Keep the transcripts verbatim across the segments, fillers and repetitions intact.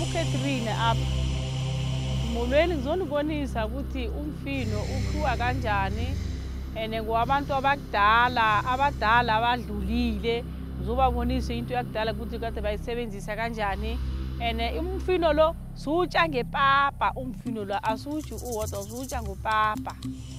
uCatherine apha. Molweni ngizonibonisa ukuthi umfino ukhiwa kanjani ene ngowabantu abadala abadala abadlulile ngizobabonisa into yakudala ukuthi kade bayisebenzisa kanjani ene umfino lo sutsha ngepapa umfino lo asutshu uwodwa sutsha ngopapa.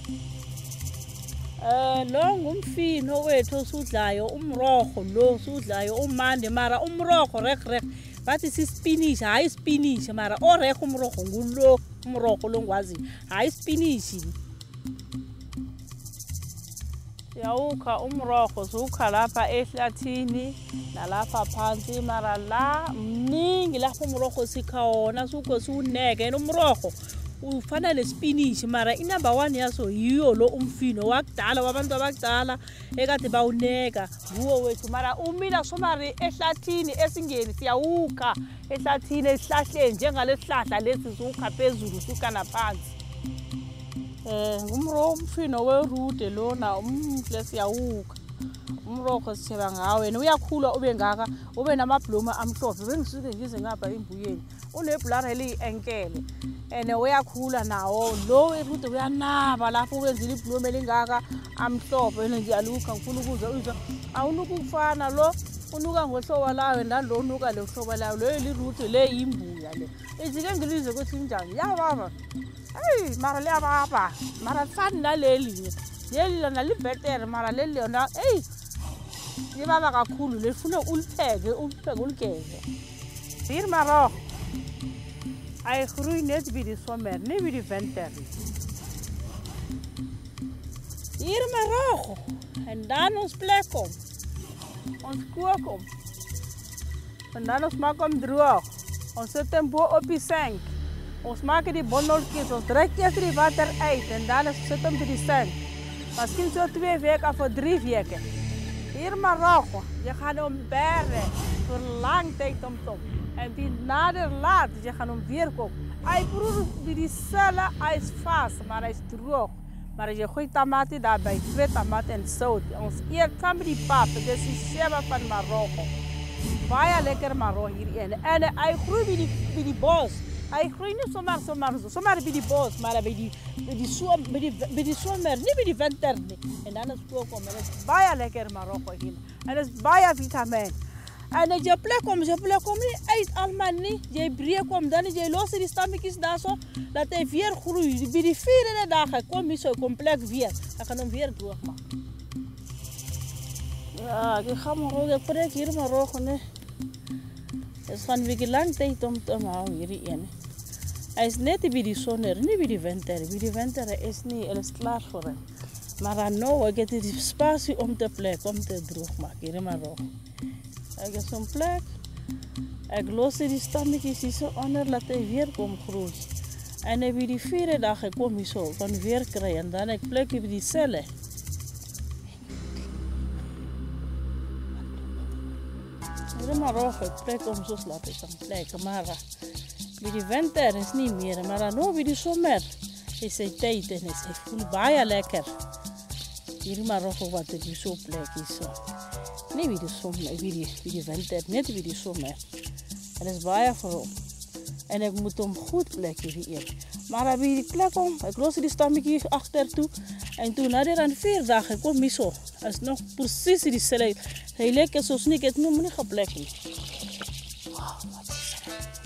Eh lo ngumfino wethu osudlayo umrokho lo sudlayo umande mara umrokho rek rek bathi sispinach hayi spinach mara orek umrokho ngulo umrokho lo ngwazi hayi spinach. Yawukha umrokho sukha lapha ehlathini nalapha phansi mara la mningi lapho umrokho sikha wona sukho suneke umrokho ufana nespinach mara inumber one yaso yiyo lo umfino wakudala wabantu abakudala ekade bawuneka nguwo wethu mara umila somari ehlathini esingeni siyawukha ehlathini esihlahleni njengalesihlahla lesi sukha phezulu suka naphansi. Eh ngumro umfino werude lona umhle siyawukha umrokho sitheba ngawe wena uyakhula ube ngaka ube namabhloma amhlophe bengisuke ngize ngapha imbuyeni unebhlare eli enkele ene uyakhula nawo lo werude uyanaba lapho wenzile ibhloma elingaka amhlophe ene ngiyalukha ngifuna ukuza uzwa awunuka ukufana lo unuka ngohlobo lawe nalo unuka le hlobo lawe lo lirude le imbuya le ijike ngilize ukuthi njani ya baba. Hey mara le baba mara fani naleli leli lona libetere mara leli lona hey libaba kakhulu lifuna ulipheke ulipheke uligeze. Hier maro ay groei net by die somer nie by die winter. Hier maro en dan ons plek kom ons kook hom en dan ons maak hom droog ons sit hom bo op die sink. Ons maak die bondeltjies, ons druk eers die water uit en dan sit hom by die sink. Miskien so twee weke of drie weke. Hier marokko, jy gaan hom bere vir lang tyd om te. En die nader laat, jy gaan hom weer kook. Hy proe by die selle, hy is vas, maar hy is droog. Maar as jy gooi tamatie daarbij, twee tamatie en sout. Ons eet saam met die pap, dit is die seba van Marokko. Baie lekker marokko hierin. En hy groei by die, by die bos. Hy groei nie sommer sommer so, sommer by die bos, maar by die by die som by die by die somer, nie by die winter nie. En dan is kook hom, dit is baie lekker marokko hier. En dit is baie vitamine. En as jy plek hom, jy plek hom nie uit almal nie. Jy breek hom, dan jy los die stammetjies daarso, laat hy weer groei. By die vierde dag kom hy so komplek weer. Ek gaan hom weer droog maak. Ja, ek gaan maar ook preek hier marokko nie. Het gaan weer lang tijd om te houden hierin. Hij is net bij die zomer, niet bij die winter. Bij die winter is niet, hij is klaar voor hem. Maar dan nou, ik heb die spatie om te plek, om te droog maken hier in Marokko. Ik heb zo'n plek. Ik los die stammetjes hier zo onder, laat hij weer komen groeien. En bij die vierde dag kom hij zo, kan weer krijgen. En dan ik plek bij die cellen. In Marokko plek om zo slapen kan plekken, maar bij de winter is niet meer, maar dan bij de zomer is het tijd en is het voelt baie lekker. Hier in Marokko wat er zo plek is, niet bij de zomer, bij de, bij de winter, net bij de zomer. Het is baie voor hem en ik moet hem goed plekken hier. Maar bij die plek om, ik los die stammetjes achter toe en toen na er aan vier dagen kom ik zo, het is nog precies diezelfde. Hij lekker zo sneak, het noemt me niet geplekken. Wow, wat is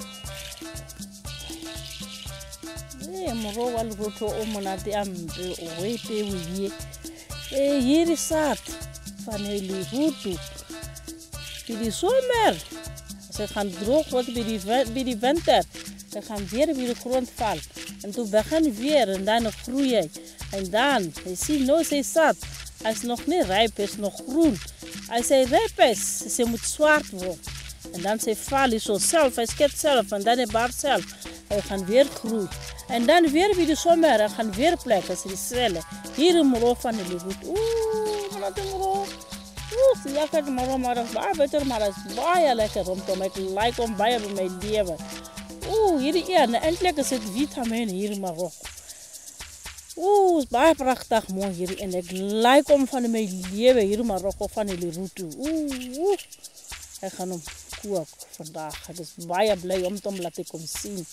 er? Nee, maar ook al goed om naar de ambe, oete, wie je. Hier is het van hele route. Bij de zomer, ze gaan droog worden bij die, bij die winter. Ze gaan weer bij de grond vallen. En toen beginnen weer en dan groeien. En dan, je ziet nou, ze is zat. Hij is nog niet rijp, hij is nog groen. Als hij rijp is, ze moet zwart worden. En dan ze vallen zo zelf, hij schiet zelf en dan hij baart zelf. Hij gaat weer groeien. En dan weer bij de zomer, hij gaat weer plekken, ze cellen. Hier in Marokko van de lucht. Oeh, wat een Marokko. Oeh, ze jaagt Marokko, maar dat is baie beter, maar dat is baie lekker om te maken. Ik like om baie bij mijn leven. Oeh, hier een, eindelijk is het vitamine hier in Marokko. Oeh, het is baie prachtig mooi hier. En ik like om van mijn leven hier in Marokko van die route. Oeh, oeh. Ik ga hem ook vandaag. Ek is baie bly om te laat ek kom sien.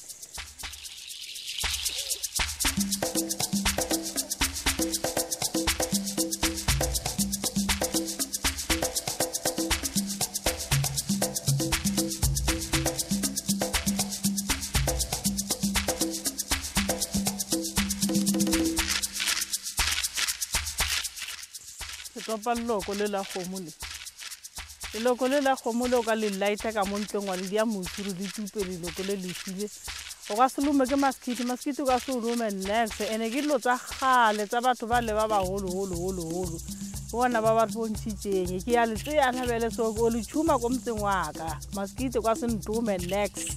Topa loko le la kgomo le loko le la kgomo le o ka le laita ka mo ntlong wa le dia motsuru le tupe le loko le le file o ka se lume ke maskiti maskiti o ka se lume next ene ke lo tsa gale tsa batho ba le ba ba holo holo holo holo bona ba ba bontshitseng ke ya le tse ya nabele so o le tshuma ko mtseng wa ka maskiti o ka se ntume next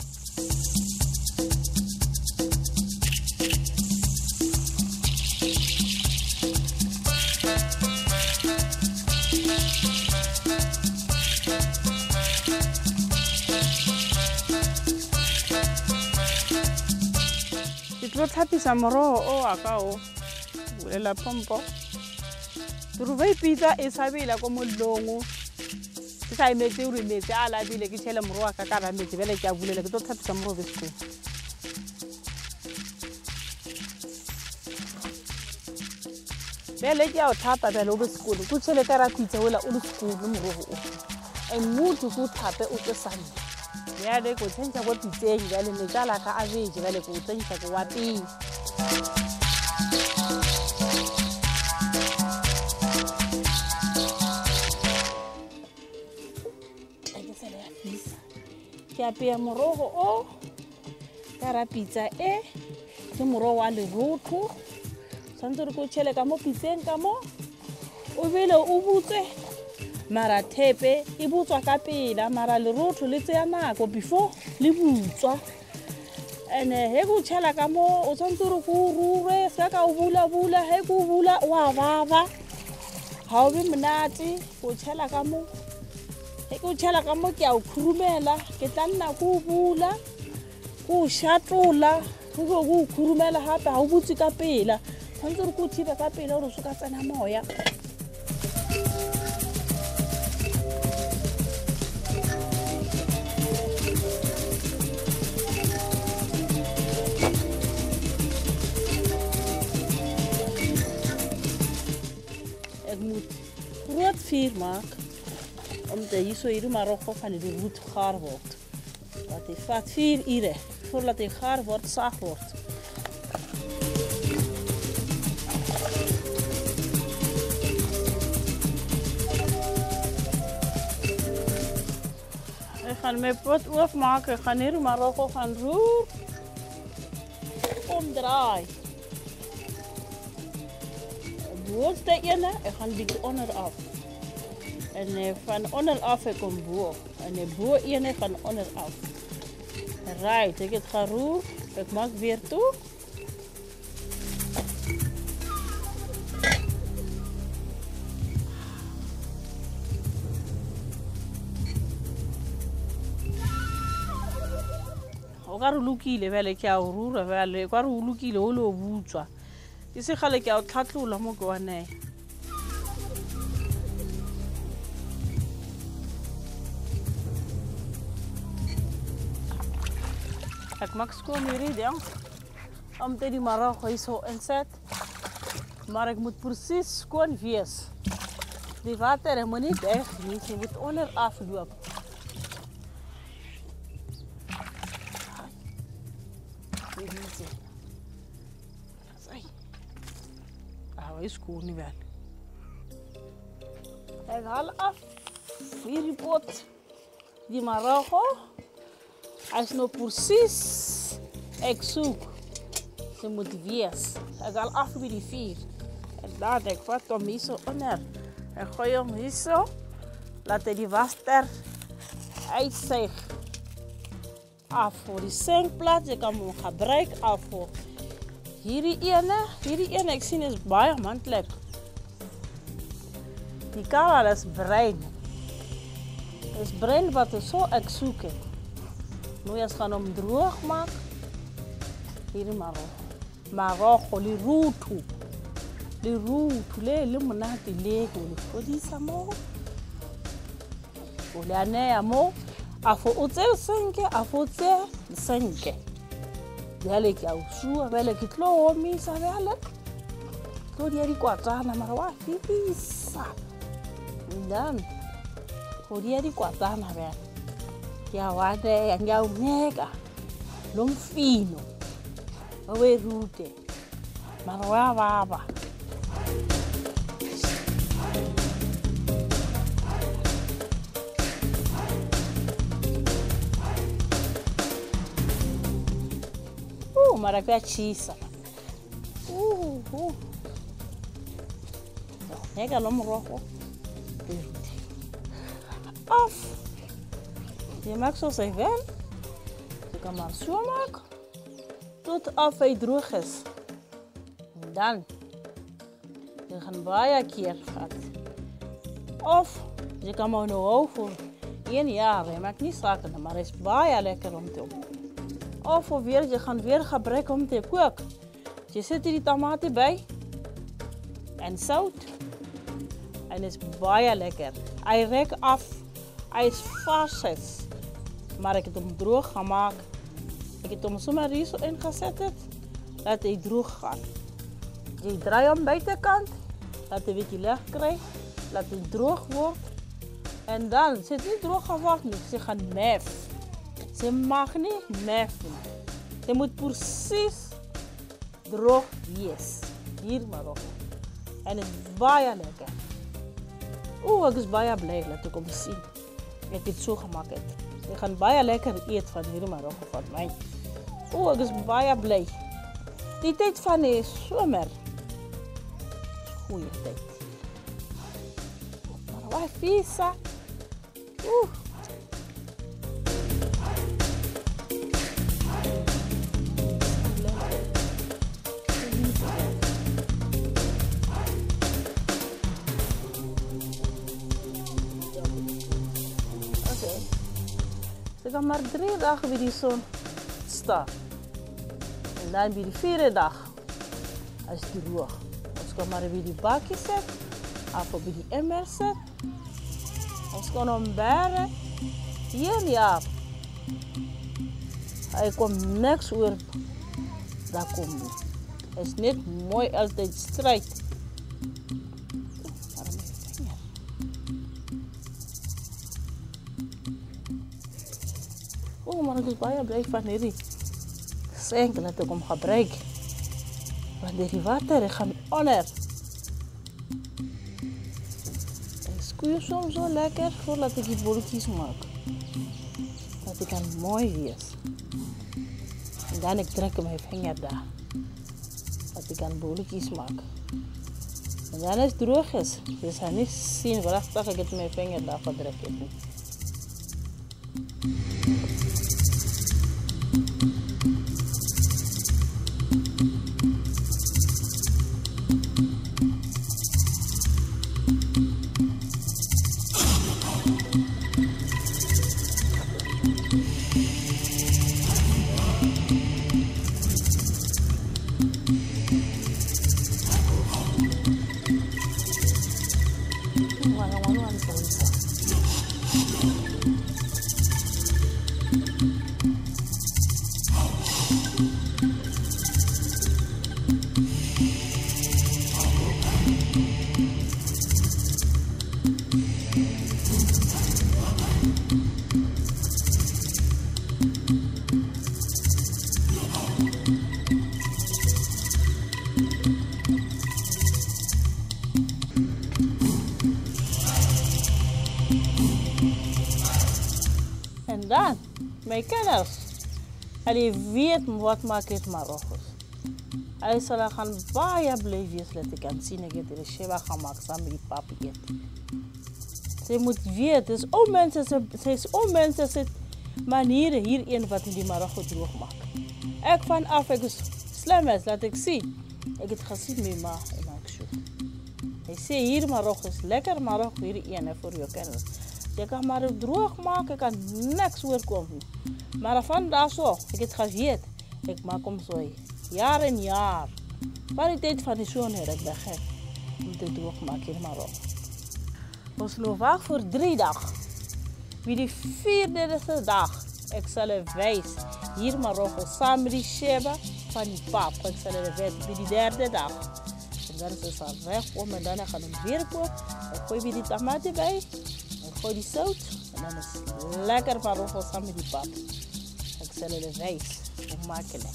Lo tapisa moroho o aka o bulela pompo turuvei pizza e sabila ko mollongo ke sa imetse uri metse a labile ke tshele moroho aka ka ra metse bele ke a bulela ke tlo tapisa moroho besko bele ke a o thapa bele o besko ku tshele ka ra pizza wela o le skulu moroho o e muthu ku thape o tsana ya le go tsentsa go pitseng ya le metala ka a beje ba le go tsentsa go wapi ake sele ya pizza ke apea morogo o ka ra pizza e ke morogo wa le rotho santse re go tshele ka mo pitseng ka mo o bele o butse mara tepe e butswa ka pela mara le rotho le tseya nako before le butswa ene he go tshela ka mo o tsantse re go rure sa ka o bula bula he go bula wa baba ha o be monate go tshela ka mo he go tshela ka mo ke a o khurumela ke tla nna go bula go shatola go go khurumela hape ha o butse ka pela tsantse re go thiba ka pela o re so ka tsena moya Rood vier maak, omdat hier zo hier maar ook van die roet gaar wordt. Dat hij vat vier uur voordat hij gaar wordt, zacht wordt. Ik ga mijn pot opmaken, ik ga hier maar ook gaan roer omdraaien. Bovenste ene, ik ga een beetje onderaf. En uh, van onderaf ik kom boven. En de boven ene van onderaf. Right, ik het ga roer. Ik maak weer toe. Ik ga roer wel ik jou roeren wel. Ik ga roer holo boetwa. Je zegt gelijk jou het gaat lopen, maar gewoon nee. Ik maak schoon hier ja. Omdat die Marokko is zo inzet. Maar ik moet precies schoon wees. Die water is maar niet echt niet. Je moet onderaf lopen. Is cool niet wel. Ik haal af. Hier die pot. Die Marokko. Hij is nog precies. Ik zoek. Ze moet wees. Ik haal af bij die vier. En daar denk ik wat om hier zo onder. Ik gooi hem hier zo. Laat die water uitzuigen. Af voor die zinkplaat. Je kan hem gebruiken af voor. Hierdie ene, hierdie ene ek sien is baie mantlik. Die kala is bruin. Is bruin wat is so ek soek het. Nou jy gaan hom droog maak. Hierdie Marokko. Marokko li rutu. Li rutu le le monate le go le fodisa mo. O le anea mo Afo utse senke, afo utse senke. Jale ki au sua, vele ki tlo omisa vele. Tlo diari kuatana mara wa fisa. Dan, ko diari kuatana vele. Ya wade, yang jauh mega. Lom fino. Awe rute. Mara wa baba. Mara chisa. Uh, uh. Nega lom rojo. Af. Je maakt zoals hij wil. Je kan maar zo maken. Tot af hij droog is. En dan. Je gaat bijna keer gaat. Of je kan maar nog over. Een jaar. Je maakt niet zaken, maar het is bijna lekker om te doen. Of weer, je gaat weer gebruiken om te koken. Je zet die tomaten bij. En zout. En het is bijna lekker. Hij ruikt af. Hij is vast. Maar ik heb hem droog gemaakt. Ik heb hem zomaar riso ingezet. Laat hij droog gaan. Je draait hem buitenkant. Laat hij een beetje licht krijgen. Laat hij droog worden. En dan zit hij droog geworden. Ze gaan nef. Ze mag niet neffen. Ze moet precies droog yes. Hier maar op. En het is bijna lekker. Oeh, ik is bijna blij. Laat ik hem zien. Ik heb het zo gemaakt. Ik ga bijna lekker eten van hier maar op van mij. Oeh, ik is bijna blij. Die tijd van de zomer. Goeie tijd. Maar wat visa. Oeh. Ik ga maar drie dagen bij die zon staan. En dan bij de vierde dag, als het droog. Als ik maar bij die bakje zet, of bij die emmer zet. Als ik hem beren, hier ja. Hij komt niks weer. Dat komt niet. Het is niet mooi altijd strijd. Oh, maar ik is bijna blij van hierdie senk dat ik hem gebruik. Want die water gaat onder. Ik squeeze soms zo lekker voordat ik die bolletjes maak. Dat het kan mooi wees. En dan ik trek mijn vinger daar. Dat ik kan bolletjes maken. En dan is het droog is. Je zal niet zien waar ik het mijn vinger daar verdruk heb. En dan, mijn kenners, hij weet wat maakt het Marokko's. Hij zal gaan bijna blijven, dat ik kan zien dat ik de sheba gemaakt samen met die papi eten. Ze moet weten, dus ook mensen, ze is ook mensen, ze manieren hierin wat in die Marokko droog maken. Ik vanaf, ik is slim is, laat ik zien. Ik heb het gezien met ma en mijn show. Hij zei hier Marokko is lekker, Marokko hierin voor je kenners. Je kan maar het droog maken, kan niks weer komen. Maar vandaag zo, ik heb het geweten, ik maak hem zo. Jaar en jaar. Van die tijd van de zon heb ik begin om te droog maken in Marokko. We sloegen wacht voor drie dagen. Wie die vierde dag, ik zal je wijzen. Hier Marokko, samen met die sheba van die pap. Ik zal je wijzen, bij die derde dag. En dan is het weg om en dan gaan we hem weer koken. Dan gooi je die tomaten bij. Dan gooi je die zout. En dan is het lekker Marokko samen met die pap. Ik zal je wijzen, hoe makkelijk.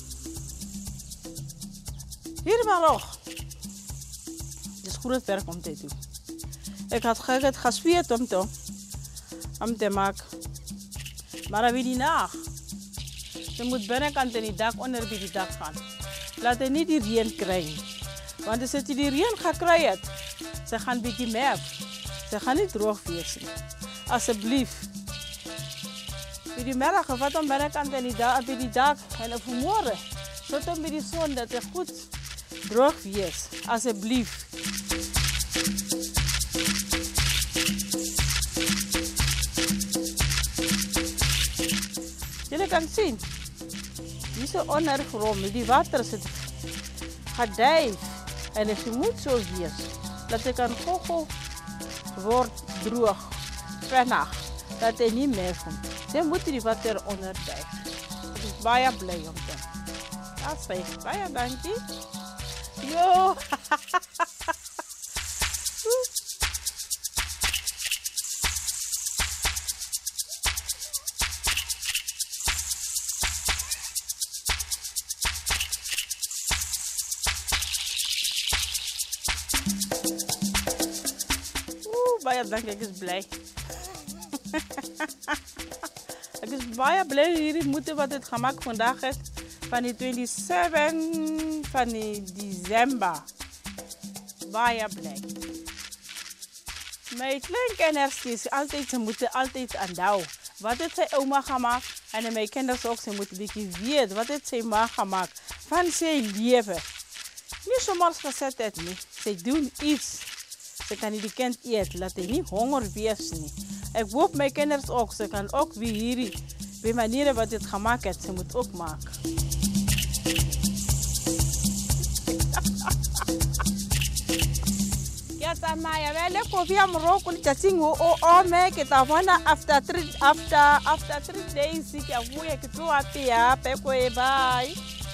Hier Marokko. Het is goed het werk om te doen. Ik had het gespierd om te, om te maken. Maar wie die nacht. Je moet binnenkant in die dak onder bij die dak gaan. Laat je niet die regen krijgen. Want als je die regen gaat krijgen, ze gaan een beetje mef. Ze gaan niet droog wezen. Alsjeblieft. Bij die middag, wat dan binnenkant in die dak, bij die dak en vanmorgen. Zet hem bij die zon dat het goed droog wees. Alsjeblieft. Jullie kan zien. Die zo ondergrond, die water zit gedijf. En als je moet zo wees, dat je kan gogo wordt droog, vannacht, dat hij niet meer komt. Dan moet je die water onderdijf. Ik ben bijna blij om te. Dat is fijn. Bijna dankje. Yo. Bijna dank, ik is blij. Ik is bijna blij hier moeten wat het gemaakt vandaag is. Van die zevenentwintig van die december. Bijna blij. Mijn kleinkinders is altijd, ze moeten altijd aan douw. Wat het zijn oma gemaakt en mijn kinderen ook, ze moeten een beetje weten wat het zijn ma gemaakt. Van zijn leven. Niet zomaar gezet het niet. Ze doen iets. Ze kan niet die kind eten, laat hij niet honger wees nie. Ik hoop mijn kinderen ook, ze kan ook weer hier, bij manieren wat het gemaakt heeft, ze moet ook maken. Ja, Tamaya, wel lekker via Marokko, dat zien we oh oh me, que ta wana after three after after three days, ik heb hoe ik het doe, ja, peko bye.